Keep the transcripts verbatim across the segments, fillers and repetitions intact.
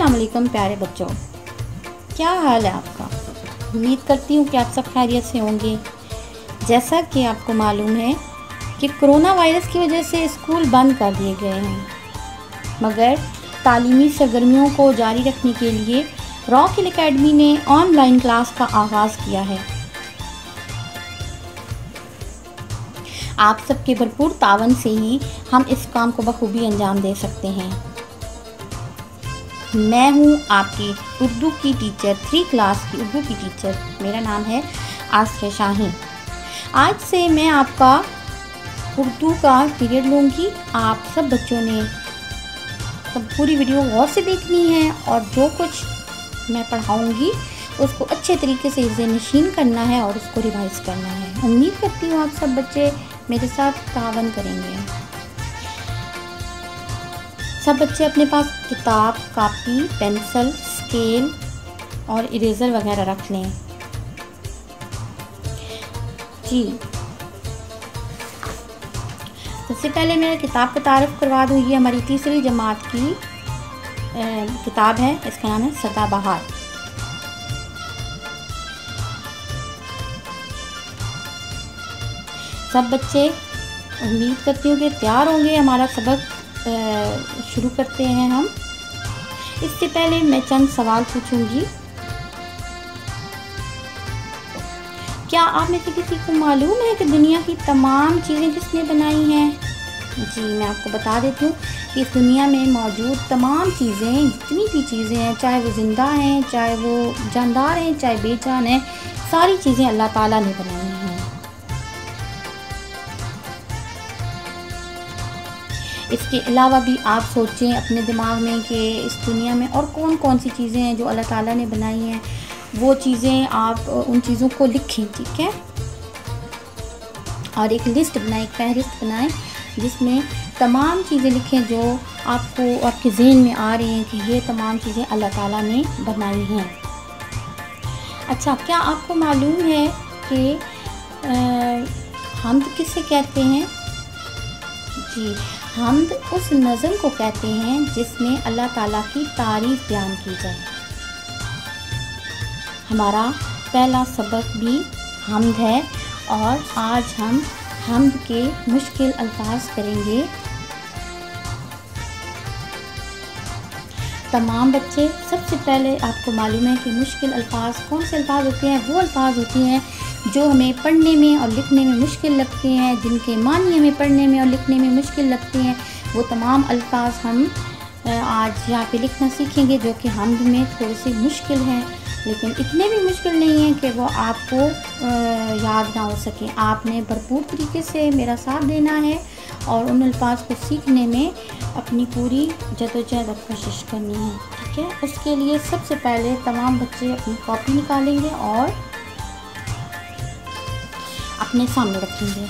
अस्सलाम वालेकुम प्यारे बच्चों, क्या हाल है आपका। उम्मीद करती हूँ कि आप सब खैरियत से होंगे। जैसा कि आपको मालूम है कि कोरोना वायरस की वजह से स्कूल बंद कर दिए गए हैं, मगर तालीमी सरगर्मियों को जारी रखने के लिए रॉक हिल एकेडमी ने ऑनलाइन क्लास का आगाज़ किया है। आप सबके भरपूर तावन से ही हम इस काम को बखूबी अंजाम दे सकते हैं। मैं हूँ आपकी उर्दू की टीचर, थ्री क्लास की उर्दू की टीचर। मेरा नाम है आसिया शाहीन। आज से मैं आपका उर्दू का पीरियड लूँगी। आप सब बच्चों ने सब पूरी वीडियो गौर से देखनी है और जो कुछ मैं पढ़ाऊँगी उसको अच्छे तरीके से इसे नशीन करना है और उसको रिवाइज करना है। उम्मीद करती हूँ आप सब बच्चे मेरे साथ तावन करेंगे। सब बच्चे अपने पास किताब, कापी, पेंसिल, स्केल और इरेज़र वगैरह रख लें। जी, सबसे पहले मैं किताब का तारुफ करवा दूँ। ये हमारी तीसरी जमात की ए, किताब है। इसका नाम है सदाबहार। सब बच्चे उम्मीद करती हूँ कि तैयार होंगे। हमारा सबक शुरू करते हैं हम। इससे पहले मैं चंद सवाल पूछूंगी। क्या आप में से किसी को मालूम है कि दुनिया की तमाम चीज़ें किसने बनाई हैं? जी, मैं आपको बता देती हूँ कि इस दुनिया में मौजूद तमाम चीज़ें, जितनी भी चीज़ें हैं, चाहे वो ज़िंदा हैं, चाहे वो जानदार हैं, चाहे बेजान हैं, सारी चीज़ें अल्लाह ताला ने बनाई हैं। इसके अलावा भी आप सोचें अपने दिमाग में कि इस दुनिया में और कौन कौन सी चीज़ें हैं जो अल्लाह ताला ने बनाई हैं। वो चीज़ें आप उन चीज़ों को लिखें, ठीक है, और एक लिस्ट बनाएं, एक फहरिस्त बनाएं जिसमें तमाम चीज़ें लिखें जो आपको आपके ज़हन में आ रही हैं कि ये तमाम चीज़ें अल्लाह ताला ने बनाई हैं। अच्छा, क्या आपको मालूम है कि हम्द किसे कहते हैं? जी, हम्द उस नज़म को कहते हैं जिसमें अल्लाह ताला की तारीफ़ बयान की जाए। हमारा पहला सबक भी हम्द है और आज हम हम्द के मुश्किल अल्फाज करेंगे। तमाम बच्चे, सबसे पहले आपको मालूम है कि मुश्किल अल्फाज कौन से अल्फाज होते हैं? वो अल्फाज होते हैं जो हमें पढ़ने में और लिखने में मुश्किल लगते हैं, जिनके मानी हमें पढ़ने में और लिखने में मुश्किल लगते हैं। वो तमाम अल्फाज हम आज यहाँ पे लिखना सीखेंगे जो कि हम्द में थोड़े से मुश्किल हैं, लेकिन इतने भी मुश्किल नहीं हैं कि वो आपको याद ना हो सके। आपने भरपूर तरीके से मेरा साथ देना है और उन अल्फाज को सीखने में अपनी पूरी जदोजहद और कोशिश करनी है, ठीक है। उसके लिए सबसे पहले तमाम बच्चे अपनी कॉपी निकालेंगे और अपने सामने रखेंगे।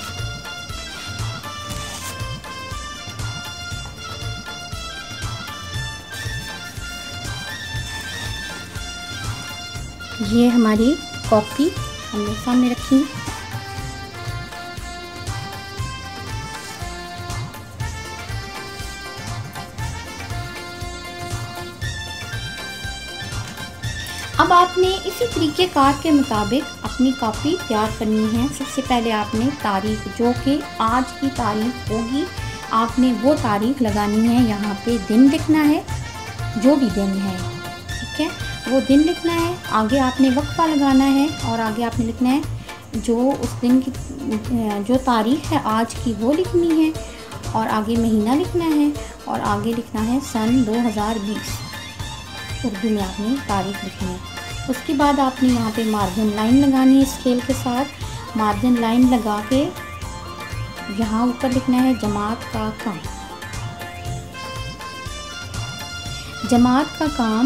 ये हमारी कॉपी हमने सामने रखी। अब आपने इसी तरीके कार के मुताबिक अपनी कॉपी तैयार करनी है। सबसे पहले आपने तारीख, जो कि आज की तारीख होगी, आपने वो तारीख लगानी है। यहाँ पे दिन लिखना है, जो भी दिन है, ठीक है, वो दिन लिखना है। आगे आपने वक्फा लगाना है और आगे आपने लिखना है जो उस दिन की जो तारीख है आज की, वो लिखनी है और आगे महीना लिखना है और आगे लिखना है सन दो हज़ार बीस। उर्दू में आपने तारीख लिखनी है। उसके बाद आपने यहाँ पे मार्जिन लाइन लगानी है स्केल के साथ। मार्जिन लाइन लगा के यहाँ ऊपर लिखना है जमात का काम। जमात का काम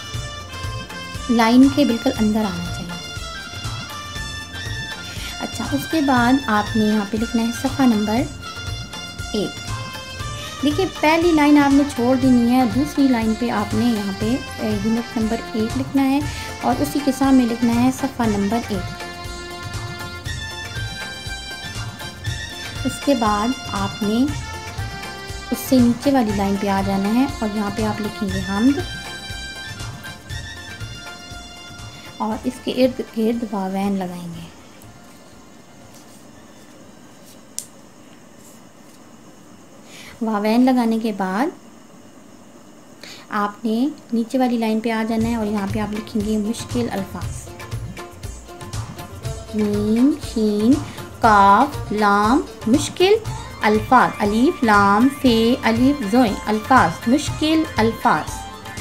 लाइन के बिल्कुल अंदर आना चाहिए। अच्छा, उसके बाद आपने यहाँ पे लिखना है सफ़ा नंबर एक। देखिए, पहली लाइन आपने छोड़ देनी है, दूसरी लाइन पे आपने यहाँ पे यूनिट नंबर एक लिखना है और उसी के सामने लिखना है सफ़ा नंबर एक। उसके बाद आपने उससे नीचे वाली लाइन पे आ जाना है और यहाँ पे आप लिखेंगे हम्द और इसके इर्द गिर्द वावैन लगाएंगे। वावैन लगाने के बाद आपने नीचे वाली लाइन पे आ जाना है और यहाँ पे आप लिखेंगे मुश्किल अल्फाज। मीम शीन काफ लाम मुश्किल अल्फाज, अलीफ लाम फे अलीफ ज़ोइन अल्फाज, मुश्किल अल्फाज।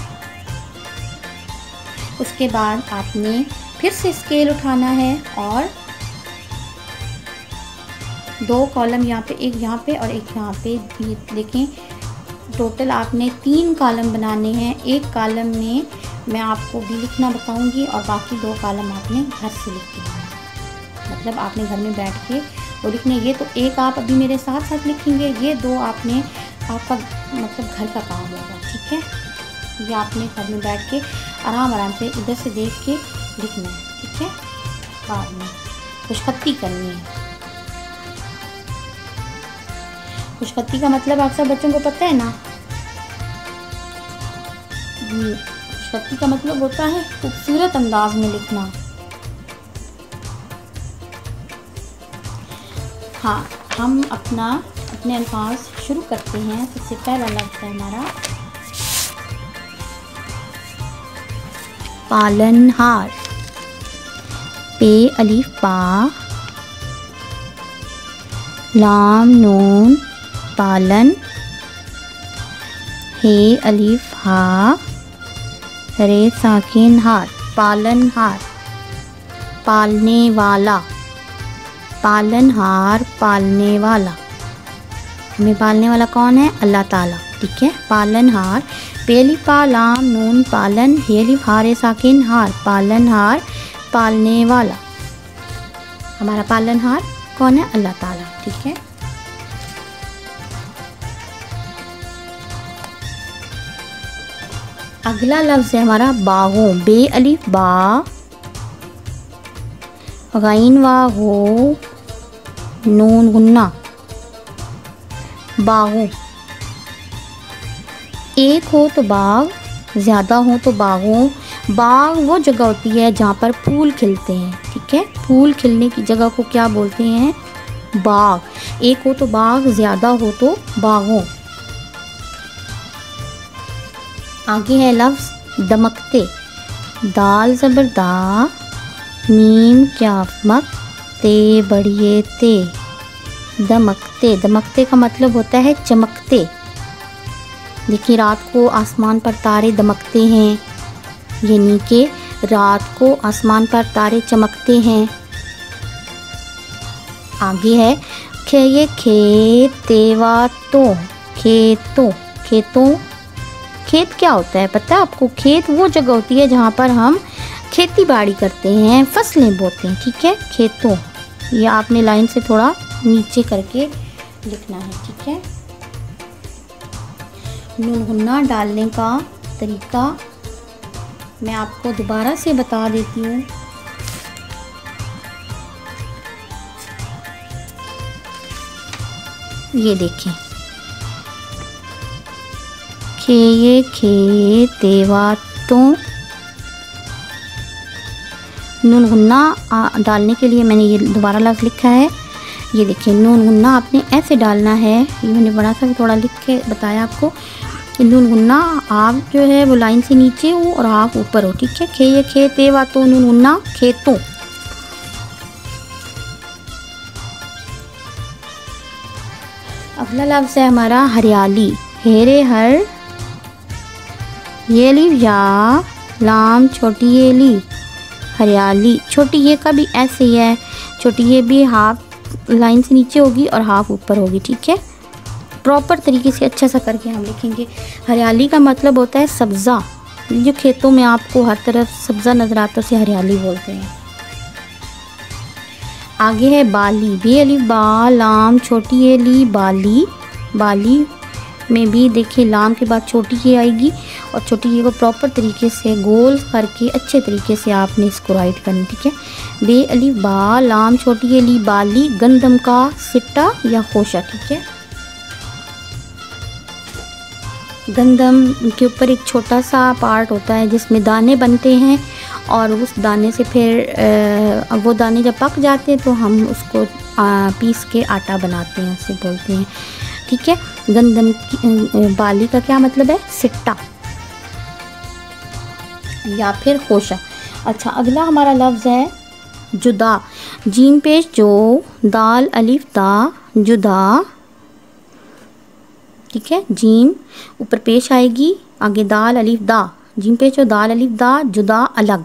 उसके बाद आपने फिर से स्केल उठाना है और दो कॉलम यहाँ पे, एक यहाँ पे और एक यहाँ पे, देखें टोटल आपने तीन कॉलम बनाने हैं। एक कॉलम में मैं आपको भी लिखना बताऊंगी और बाकी दो कॉलम आपने घर से लिख के आना, मतलब आपने घर में बैठ के वो लिखने। ये तो एक आप अभी मेरे साथ साथ लिखेंगे, ये दो आपने आपका मतलब घर का काम होगा, ठीक है। ये आपने घर में बैठ के आराम आराम से इधर से देख के लिखना है, ठीक है। बाद में खुशखत्ती करनी है। खुशखत्ती का मतलब आप सब बच्चों को पता है ना। खुशखत्ती का मतलब होता है खूबसूरत अंदाज में लिखना। हाँ, हम अपना अपने अल्फाज शुरू करते हैं। सबसे पहला लफ्ज़ है हमारा पालनहार। पे अलिफ पा, लाम नून पालन, हे अलिफ हा, रे साकिन हार, पालनहार, पालने वाला, पालनहार पालने वाला। हमें पालने वाला कौन है? अल्लाह ताला, ठीक है। पालनहार, पेली पा लाम नून पालन, हेली हारे साकिन हार, पालनहार पालने वाला। हमारा पालनहार कौन है? अल्लाह ताला, ठीक है। अगला लफ्ज़ है हमारा बागों। बे अलिफ बा, गैन वा हो, नून गुन्ना, बागों। एक हो तो बाग, ज़्यादा हो तो बागों। बाग वो जगह होती है जहाँ पर फूल खिलते हैं, ठीक है। फूल खिलने की जगह को क्या बोलते हैं? बाग। एक हो तो बाग, ज़्यादा हो तो बागों। आगे है लफ्ज़ दमकते। दाल ज़बर दा, मीम क्याफ मक, ते बढ़िए ते, दमकते। दमकते का मतलब होता है चमकते। देखिए रात को आसमान पर तारे दमकते हैं, यानी कि रात को आसमान पर तारे चमकते हैं। आगे है खे, ये खेत तेवा तो, खेतों। खेतों, खेत क्या होता है पता है आपको? खेत वो जगह होती है जहाँ पर हम खेती बाड़ी करते हैं, फसलें बोते हैं, ठीक है। खेतों, ये आपने लाइन से थोड़ा नीचे करके लिखना है, ठीक है। नून गुन्ना डालने का तरीका मैं आपको दोबारा से बता देती हूँ। ये देखें, खे ये खे तेवा तो। नून गुन्ना डालने के लिए मैंने ये दोबारा लफ्ज़ लिखा है। ये देखिए नून गुन्ना आपने ऐसे डालना है, ये मैंने बड़ा सा थोड़ा लिख के बताया आपको। नून गुन्ना आप जो है वो लाइन से नीचे हो और आप ऊपर हो, ठीक है। खे ये खे तेवा तो, नून गुन्ना खेतों। अगला लफ्ज़ है हमारा हरियाली। हेरे हर, ये ली या लाम छोटी ये ली, हरियाली। छोटी ये का भी ऐसे ही है, छोटी ये भी हाफ लाइन से नीचे होगी और हाफ ऊपर होगी, ठीक है। प्रॉपर तरीके से अच्छा सा करके हम लिखेंगे। हरियाली का मतलब होता है सब्ज़ा। जो खेतों में आपको हर तरफ सब्ज़ा नज़र आता है उसे हरियाली बोलते हैं। आगे है बाली। बे अली बा लाम छोटी ये ली, बाली। बाली में भी देखिए लाम के बाद छोटी ये आएगी और छोटी ये को प्रॉपर तरीके से गोल करके अच्छे तरीके से आपने इसको राइट करना, ठीक है। बे अली बा लाम छोटी ये ली, बाली। गंदम का सिट्टा या खोशा, ठीक है। गंदम के ऊपर एक छोटा सा पार्ट होता है जिसमें दाने बनते हैं और उस दाने से फिर वो दाने जब पक जाते हैं तो हम उसको पीस के आटा बनाते हैं, उसे बोलते हैं। ठीक है, गंदम की बाली का क्या मतलब है? सिट्टा या फिर खोशा। अच्छा, अगला हमारा लफ्ज़ है जुदा। जीम पेश जो, दाल अलिफ दा, जुदा। ठीक है, जीम ऊपर पेश आएगी, आगे दाल अलिफ दा, जीम पेश जो, दाल अलिफ दा, जुदा अलग।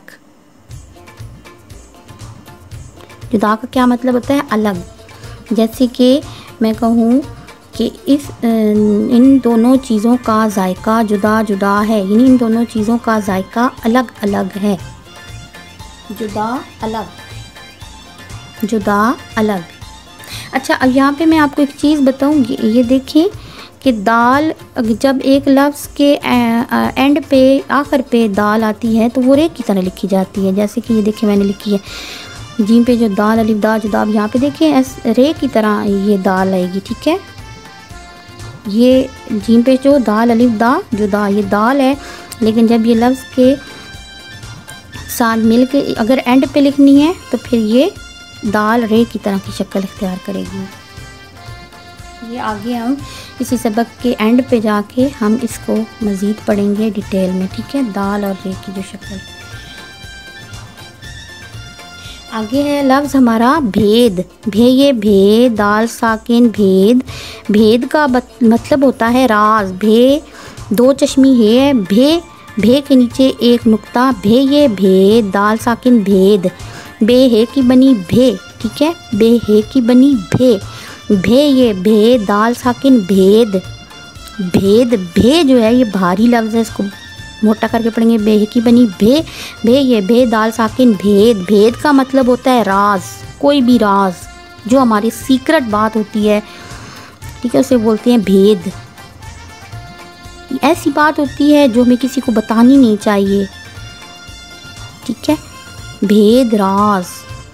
जुदा का क्या मतलब होता है? अलग। जैसे कि मैं कहूँ कि इस इन दोनों चीज़ों का जायका जुदा जुदा है, यानी इन दोनों चीज़ों का जायका अलग अलग है। जुदा अलग, जुदा अलग। अच्छा, अब यहाँ पे मैं आपको एक चीज़ बताऊँगी, ये देखिए कि दाल जब एक लफ्ज़ के एंड पे, आखिर पे दाल आती है तो वो रे की तरह लिखी जाती है। जैसे कि ये देखिए मैंने लिखी है जीम पे जो, दाल अलिफ दा जुदा। अब यहाँ पे देखिए एस रे की तरह ये दाल आएगी। ठीक है, ये जीम पे जो, दाल अलिफ दा जुदा, ये दाल है, लेकिन जब ये लफ्ज़ के साथ मिल के अगर एंड पे लिखनी है तो फिर ये दाल रे की तरह की शक्ल इख्तियार करेगी। ये आगे हम इसी सबक के एंड पे जाके हम इसको मज़ीद पढ़ेंगे डिटेल में। ठीक है, दाल और रे की जो शक्ल। आगे है लफ्ज़ हमारा भेद। भे ये भे, दाल साकिन भेद। भेद का मतलब होता है राज। भे दो चश्मी है, भे भे के नीचे एक नुक्ता, भे ये भे, दाल साकिन भेद। बे है की बनी भे। ठीक है, बे है की बनी भे, भे ये भे, दाल साकिन भेद। भेद, भे जो है ये भारी लफ्ज़ है, इसको मोटा करके पढ़ेंगे। बे है की बनी भे, भे ये भे, दाल साकिन भेद। भेद का मतलब होता है राज, कोई भी राज जो हमारी सीक्रेट बात होती है, ठीक है, उसे बोलते हैं भेद। ऐसी बात होती है जो हमें किसी को बतानी नहीं चाहिए। ठीक है, भेद, राज।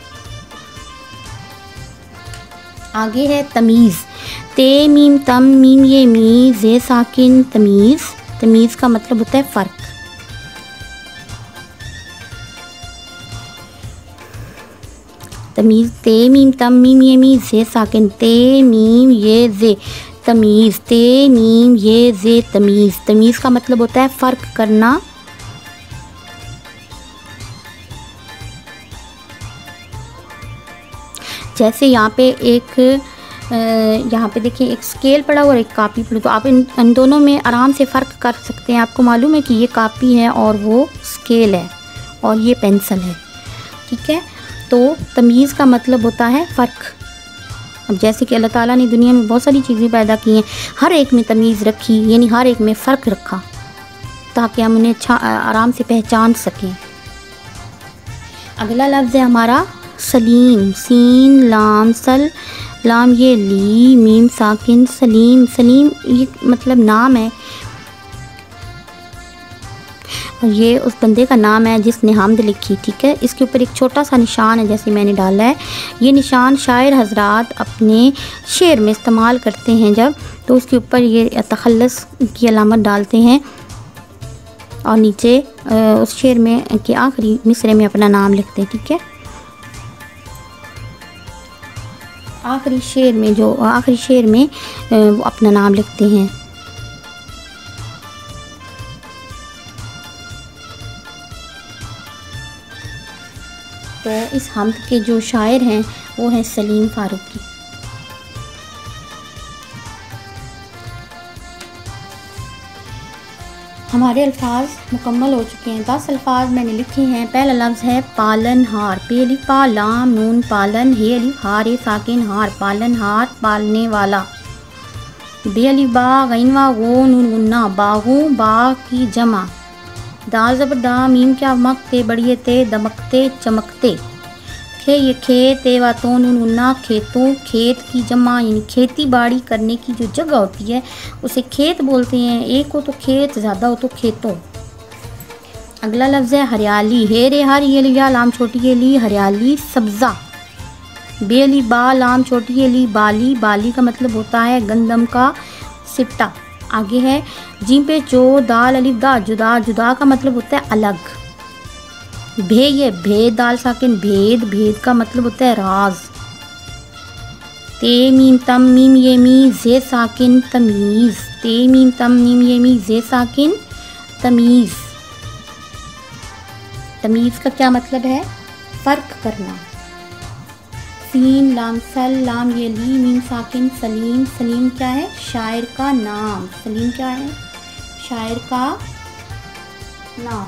आगे है तमीज़। ते मीम तम मीम ये मी जे साकिन तमीज़। तमीज़ का मतलब होता है फ़र्क। तमीज़, ते मीम तम मीम ये मी जे साकिन, ते मीम ये जे तमीज़, ते मीम ये जे तमीज़। तमीज़ का मतलब होता है फ़र्क करना। जैसे यहाँ पे एक यहाँ पे देखिए एक स्केल पड़ा और एक कापी पड़ी, तो आप इन इन दोनों में आराम से फ़र्क कर सकते हैं। आपको मालूम है कि ये कापी है और वो स्केल है और ये पेंसिल है। ठीक है, तो तमीज़ का मतलब होता है फ़र्क। अब जैसे कि अल्लाह ताला ने दुनिया में बहुत सारी चीज़ें पैदा की हैं, हर एक में तमीज़ रखी, यानी हर एक में फ़र्क रखा ताकि हम उन्हें अच्छा आराम से पहचान सकें। अगला लफ्ज़ है हमारा सलीम। सीन लाम सल, लाम ये ली, मीम साकिन सलीम। सलीम ये मतलब नाम है, ये उस बंदे का नाम है जिसने हामद लिखी। ठीक है, इसके ऊपर एक छोटा सा निशान है जैसे मैंने डाला है। ये निशान शायर हजरात अपने शेर में इस्तेमाल करते हैं जब, तो उसके ऊपर ये तखल्लुस की अलामत डालते हैं और नीचे उस शेर में के आखिरी मिसरे में अपना नाम लिखते हैं। ठीक है, आखिरी शेर में जो आखिरी शेर में वो अपना नाम लिखते हैं। तो इस हमद के जो शायर हैं वो हैं सलीम फारूकी। हमारे अल्फाज मुकम्मल हो चुके हैं। दस अल्फाज मैंने लिखे हैं। पहला लफ्ज़ है पालन हार। पे अलिफ पा लाम नून पालन, हे अलिफ हार ए साकिन हार, पालन हार पालने वाला। बे अलिफ बा गैन वा गो नून गुन्ना, बागू बाग की जमा। दाल ज़बर दा मीम क्या मकते बड़िए ते दमकते चमकते। खे ये खे ते वा तो नून गुन्ना खेतों, खेत की जमा यानी खेती बाड़ी करने की जो जगह होती है उसे खेत बोलते हैं। एक हो तो खेत, ज़्यादा हो तो खेतों। अगला लफ्ज़ है हरियाली। हे रे हर ये लिया लाम छोटी ये ली, हरियाली सब्ज़ा। बेली बा लाम छोटी ये ली, बाली। बाली का मतलब होता है गंदम का सिट्टा। आगे है जीम पे जो, दाल अलिफ दा जुदा। जुदा का मतलब होता है अलग, भे ये भेद दाल साकिन भेद, भेद का मतलब होता है राज। ते मीम तम मीम ये मी जे साकिन तमीज़, ते मीम तम मीम ये मी जे साकिन तमीज़। तमीज़ का क्या मतलब है? फ़र्क करना। सीन लाम सल लाम ये ली मीम साकिन सलीम, सलीम क्या है? शायर का नाम। सलीम क्या है? शायर का नाम।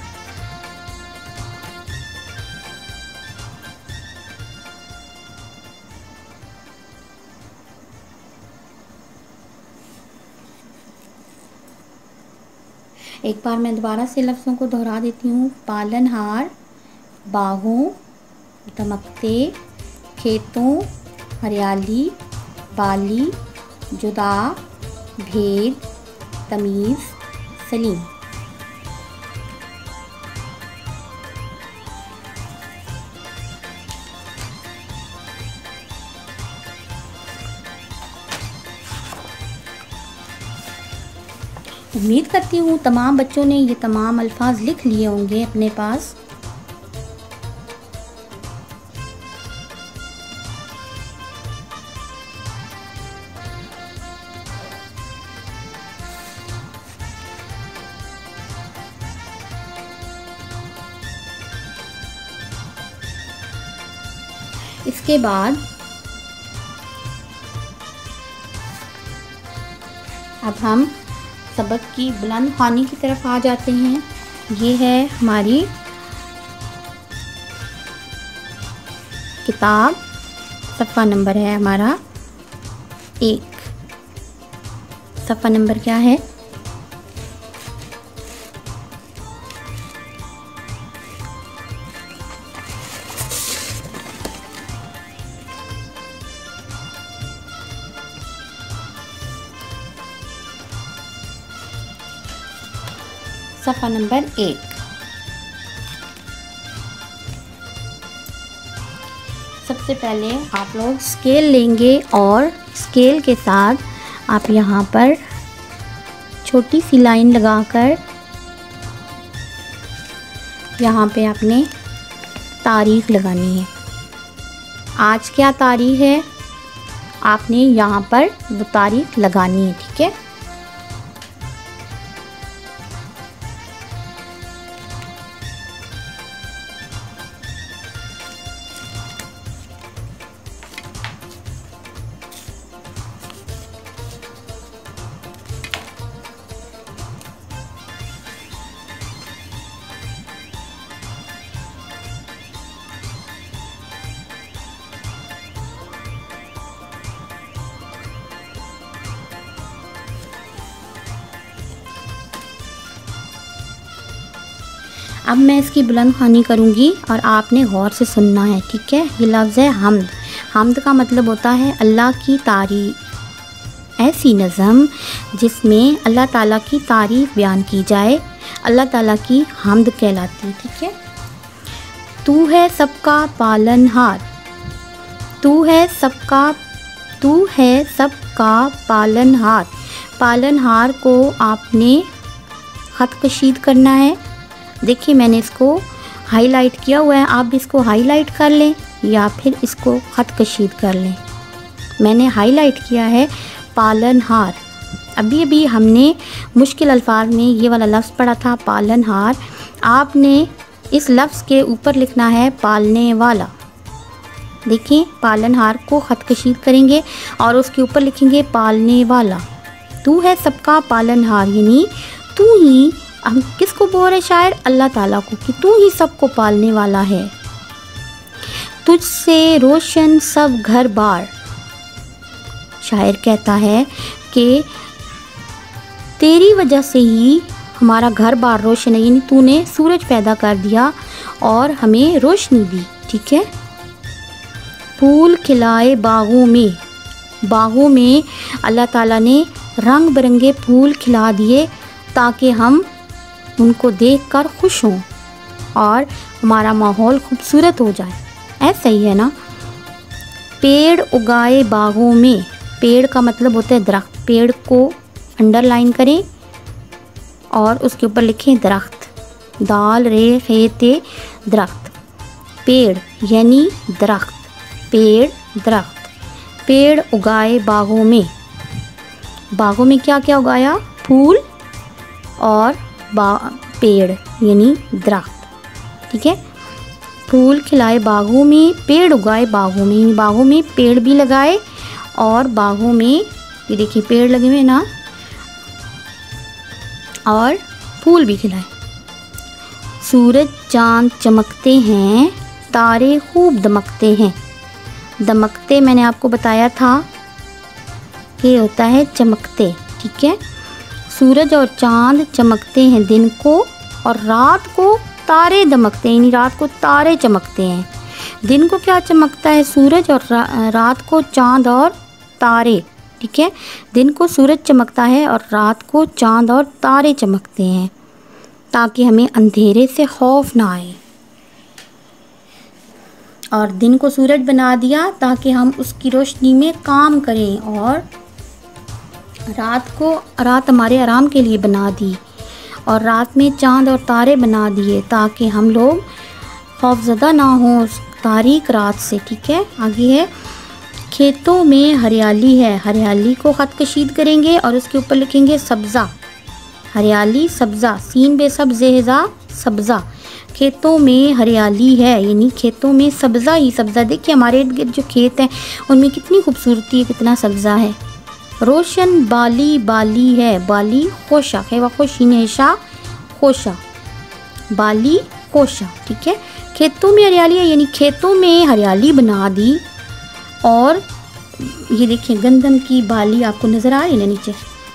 एक बार मैं दोबारा से लफ्ज़ों को दोहरा देती हूँ। पालनहार, बागों, दमकते, खेतों, हरियाली, बाली, जुदा, भेद, तमीज़, सलीम। उम्मीद करती हूँ तमाम बच्चों ने ये तमाम अल्फाज लिख लिए होंगे अपने पास। इसके बाद अब हम सबक की बुलंद ख़्वानी की तरफ आ जाते हैं। ये है हमारी किताब, सफ़ा नंबर है हमारा एक। सफ़ा नंबर क्या है? सफ़ा नंबर एक। सबसे पहले आप लोग स्केल लेंगे और स्केल के साथ आप यहाँ पर छोटी सी लाइन लगाकर यहाँ पे आपने तारीख लगानी है। आज क्या तारीख है, आपने यहाँ पर वो तारीख लगानी है। ठीक है। अब मैं इसकी बुलंद ख़्वानी करूँगी और आपने गौर से सुनना है। ठीक है। ये लफ्ज़ है हम्द। हम्द का मतलब होता है अल्लाह की तारीफ़। ऐसी नज़म जिसमें अल्लाह ताला की तारीफ़ बयान की जाए, अल्लाह ताला की हम्द कहलाती है। ठीक है। तू है सबका पालनहार, तू है सबका तू है सबका पालनहार। पालनहार को आपने ख़त कशीद करना है। देखिए मैंने इसको हाईलाइट किया हुआ है, आप भी इसको हाईलाइट कर लें या फिर इसको ख़त कशीद कर लें। मैंने हाईलाइट किया है पालनहार। अभी अभी हमने मुश्किल अल्फाज में ये वाला लफ्ज़ पढ़ा था पालनहार। आपने इस लफ्ज़ के ऊपर लिखना है पालने वाला। देखिए पालनहार को ख़त कशीद करेंगे और उसके ऊपर लिखेंगे पालने वाला। तू है सबका पालनहार, यानी तू ही, हम किसको बोल रहे शायर? अल्लाह ताला को, कि तू ही सबको पालने वाला है। तुझसे रोशन सब घर बार। शायर कहता है कि तेरी वजह से ही हमारा घर बार रोशन है, यानी तूने सूरज पैदा कर दिया और हमें रोशनी दी। ठीक है। फूल खिलाए बागों में, बागों में अल्लाह ताला ने रंग बिरंगे फूल खिला दिए ताकि हम उनको देखकर खुश हों और हमारा माहौल खूबसूरत हो जाए। ऐसा ही है ना। पेड़ उगाए बागों में, पेड़ का मतलब होता है दरख्त। पेड़ को अंडरलाइन करें और उसके ऊपर लिखें दरख्त। दाल रे खे ते दरख्त, पेड़ यानी दरख्त, पेड़ दरख्त, पेड़ उगाए बागों में, बागों में क्या क्या उगाया, फूल और बा पेड़ यानी दरख्त, ठीक है। फूल खिलाए बागों में, पेड़ उगाए बागों में, यानी बागों में पेड़ भी लगाए और बागों में ये देखिए पेड़ लगे हुए ना, और फूल भी खिलाए। सूरज चांद चमकते हैं, तारे खूब दमकते हैं। दमकते मैंने आपको बताया था ये होता है चमकते, ठीक है। सूरज और चांद चमकते हैं दिन को, और रात को तारे दमकते हैं, यानी रात को तारे चमकते हैं। दिन को क्या चमकता है, सूरज, और रा, रात को चांद और तारे, ठीक है। दिन को सूरज चमकता है और रात को चांद और तारे चमकते हैं, ताकि हमें अंधेरे से खौफ ना आए। और दिन को सूरज बना दिया ताकि हम उसकी रोशनी में काम करें, और रात को रात हमारे आराम के लिए बना दी, और रात में चांद और तारे बना दिए ताकि हम लोग खौफज़दा ना हो उस तारीक रात से, ठीक है। आगे है, खेतों में हरियाली है, हरियाली को ख़त कशीद करेंगे और उसके ऊपर लिखेंगे सब्ज़ा, हरियाली सब्ज़ा, सीन बे सब्ज़ा सब्ज़ा, खेतों में हरियाली है यानी खेतों में सब्ज़ा ही सब्ज़ा। देखिए हमारे इर्द गिर्द जो खेत हैं उनमें कितनी खूबसूरती है, कितना सब्ज़ा है। रोशन बाली बाली है, बाली खोशा है, वह खुशी नेशा खोशा, बाली खोशा, ठीक है। खेतों में हरियाली है यानी खेतों में हरियाली बना दी, और ये देखिए गंदम की बाली आपको नज़र आ रही है नीचे,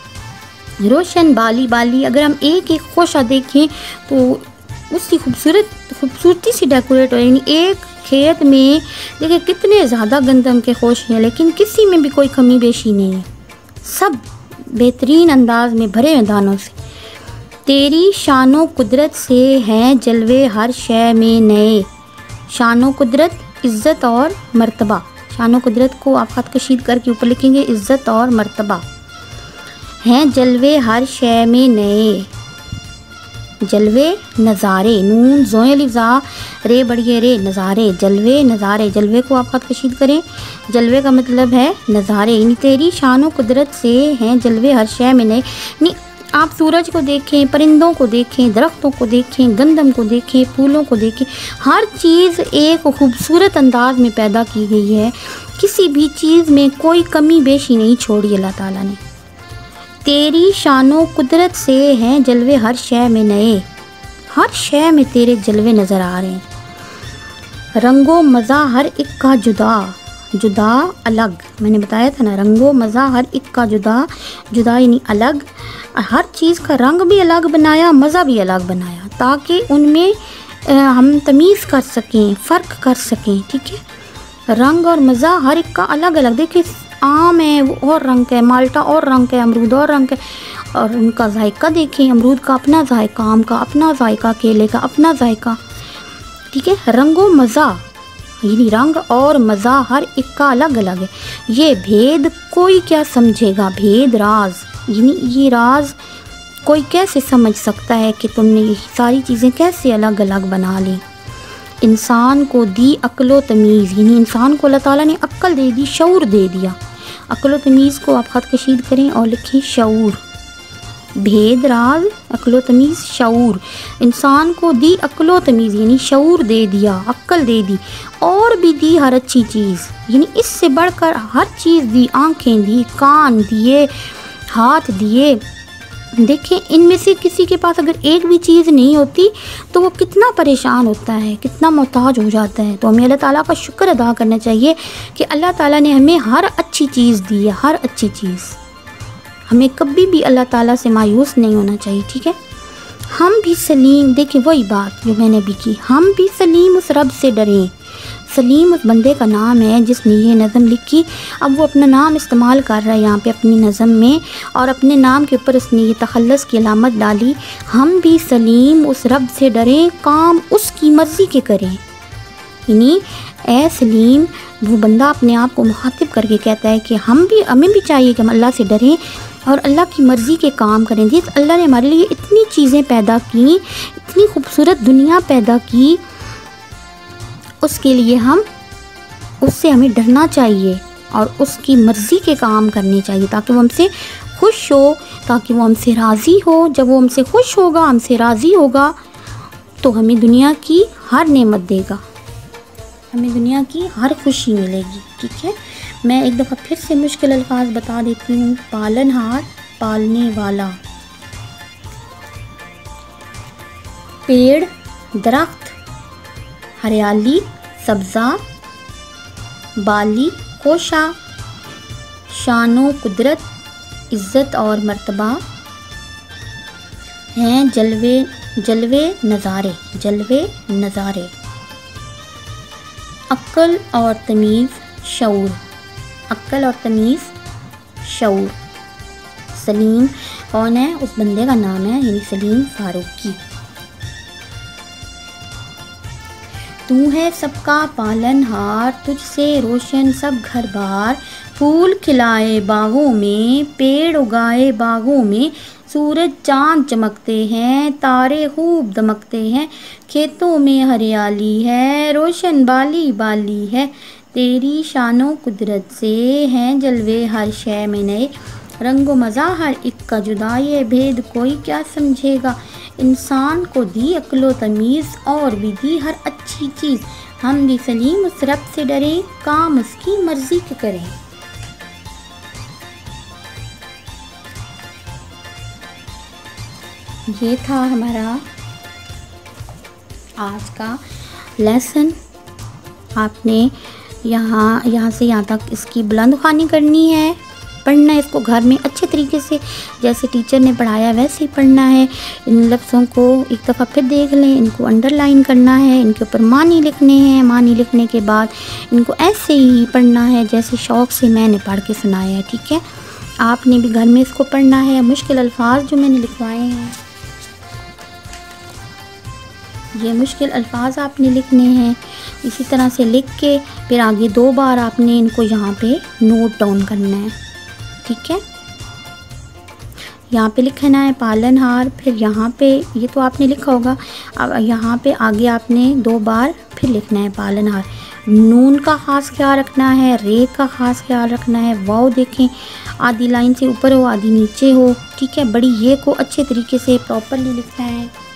रोशन बाली बाली। अगर हम एक एक खोशा देखें तो उसकी खूबसूरत खूबसूरती सी डेकोरेट हो, यानी एक खेत में देखिए कितने ज़्यादा गंदम के खोशे हैं, लेकिन किसी में भी कोई कमी बेशी नहीं है, सब बेहतरीन अंदाज में भरे हुए दानों से। तेरी शानो कुदरत से हैं जलवे हर शय में नए, शानो कुदरत इज़्ज़त और मर्तबा, शानो कुदरत को आप ख़त कशीद करके ऊपर लिखेंगे इज़्ज़त और मर्तबा। हैं जलवे हर शय में नए, जलवे नज़ारे, नून ज़ोए लिफ़ा रे बड़िए रे, नज़ारे, जलवे नज़ारे, जलवे को आप ख़त कशीद करें, जलवे का मतलब है नज़ारे, यानी तेरी शानो कुदरत से हैं जलवे हर शय में नए, यानी आप सूरज को देखें, परिंदों को देखें, दरख्तों को देखें, गंदम को देखें, फूलों को देखें, हर चीज़ एक खूबसूरत अंदाज में पैदा की गई है, किसी भी चीज़ में कोई कमी बेशी नहीं छोड़ी अल्लाह ताला ने। तेरी शानो कुदरत से हैं जलवे हर शय में नए, हर शय में तेरे जलवे नज़र आ रहे हैं। रंगो मज़ा हर एक का जुदा, जुदा अलग, मैंने बताया था ना, रंगो मज़ा हर एक का जुदा, जुदा यानी अलग, हर चीज़ का रंग भी अलग बनाया, मज़ा भी अलग बनाया, ताकि उनमें हम तमीज़ कर सकें, फ़र्क कर सकें, ठीक है। रंग और मज़ा हर एक का अलग अलग, देखिए आम है वो और रंग का है, माल्टा और रंग का है, अमरूद और रंग का है, और उनका जायका देखें, अमरूद का अपना जायका, आम का अपना जायका, केले का अपना जायका, ठीक है। रंगो मज़ा यानी रंग और मज़ा हर एक का अलग अलग है, ये भेद कोई क्या समझेगा, भेद राज, यानी ये राज कोई कैसे समझ सकता है कि तुमने ये सारी चीज़ें कैसे अलग अलग बना ली। इंसान को दी अक्लो तमीज़, यानी इंसान को अल्लाह ताला ने अक्ल दे दी, शऊर दे दिया। अक्लो तमीज़ को आप ख़त कशीद करें और लिखें शऊर, भेद राज अक्लो तमीज़ शऊर, इंसान को दी अक्लो तमीज़ यानी शऊर दे दिया, अक्ल दे दी, और भी दी हर अच्छी चीज़, यानी इससे बढ़कर हर चीज़ दी, आँखें दी, कान दिए, हाथ दिए। देखें इनमें से किसी के पास अगर एक भी चीज़ नहीं होती तो वो कितना परेशान होता है, कितना मोहताज हो जाता है। तो हमें अल्लाह ताला का शुक्र अदा करना चाहिए कि अल्लाह ताला ने हमें हर अच्छी चीज़ दी है, हर अच्छी चीज़। हमें कभी भी अल्लाह ताला से मायूस नहीं होना चाहिए, ठीक है। हम भी सलीम, देखिए वही बात जो मैंने भी की, हम भी सलीम उस रब से डरें। सलीम उस बंदे का नाम है जिसने ये नज़म लिखी। अब वो अपना नाम इस्तेमाल कर रहा है यहाँ पे अपनी नज़म में, और अपने नाम के ऊपर उसने ये तखल्लुस की अलामत डाली। हम भी सलीम उस रब से डरें, काम उसकी मर्ज़ी के करें। यानी ए सलीम, वो बंदा अपने आप को मुखातिब करके कहता है कि हम भी हमें भी चाहिए कि हम अल्लाह से डरें और अल्लाह की मर्ज़ी के काम करें। जिस अल्लाह ने हमारे लिए इतनी चीज़ें पैदा की, इतनी खूबसूरत दुनिया पैदा की, उसके लिए हम उससे हमें डरना चाहिए और उसकी मर्ज़ी के काम करने चाहिए ताकि वो हमसे खुश हो, ताकि वो हमसे राज़ी हो। जब वो हमसे खुश होगा, हमसे राज़ी होगा, तो हमें दुनिया की हर नेमत देगा, हमें दुनिया की हर खुशी मिलेगी। ठीक है, मैं एक दफ़ा फिर से मुश्किल अल्फाज बता देती हूँ। पालनहार, पालने वाला। पेड़, दरख्त, हरियाली, सब्ज़ा, बाली, खोशा, शानो कुदरत, इज़्ज़त और मर्तबा हैं जलवे जलवे नज़ारे, जलवे नज़ारे। अक्ल और तमीज़, शऊर, अक्ल और तमीज़, शऊर। सलीम कौन है? उस बंदे का नाम है, यानी सलीम फारूकी। तू है सबका पालनहार, तुझसे रोशन सब घर बार। फूल खिलाए बागों में, पेड़ उगाए बागों में। सूरज चांद चमकते हैं, तारे खूब दमकते हैं। खेतों में हरियाली है, रोशन बाली बाली है। तेरी शानो कुदरत से हैं जलवे हर शय में नए। रंगो मज़ा हर एक का जुदा, ये भेद कोई क्या समझेगा। इंसान को दी अक्लो तमीज़ और भी दी हर अच्छी चीज़। हम भी सलीम उस रब से डरें, काम उसकी मर्ज़ी के करें। ये था हमारा आज का लेसन। आपने यहाँ यहाँ से यहाँ तक इसकी बुलंद ख़्वानी करनी है, पढ़ना है इसको घर में अच्छे तरीके से, जैसे टीचर ने पढ़ाया वैसे ही पढ़ना है। इन लफ्ज़ों को एक दफ़ा फिर देख लें, इनको अंडरलाइन करना है, इनके ऊपर मानी लिखने हैं। मानी लिखने के बाद इनको ऐसे ही पढ़ना है जैसे शौक़ से मैंने पढ़ के सुनाया है। ठीक है, आपने भी घर में इसको पढ़ना है। मुश्किल अल्फाज जो मैंने लिखवाए हैं, ये मुश्किल अल्फाज आपने लिखने हैं। इसी तरह से लिख के फिर आगे दो बार आपने इनको यहाँ पे नोट डाउन करना है। ठीक है, यहाँ पे लिखना है पालनहार, फिर यहाँ पे ये तो आपने लिखा होगा, अब यहाँ पे आगे आपने दो बार फिर लिखना है पालनहार। नून का ख़ास ख्याल रखना है, रे का ख़ास ख्याल रखना है। वाव देखें आधी लाइन से ऊपर हो, आधी नीचे हो। ठीक है, बड़ी ये को अच्छे तरीके से प्रॉपरली लिखना है।